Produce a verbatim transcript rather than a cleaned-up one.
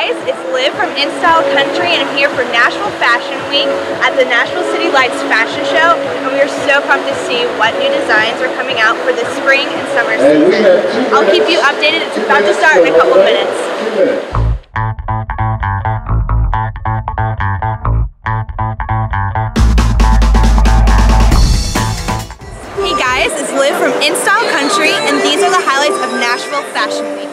guys, it's Liv from In Style Country, and I'm here for Nashville Fashion Week at the Nashville City Lights Fashion Show, and we are so pumped to see what new designs are coming out for the spring and summer season. I'll keep you updated. It's about to start in a couple minutes. Hey guys, it's Liv from In Style Country, and these are the highlights of Nashville Fashion Week.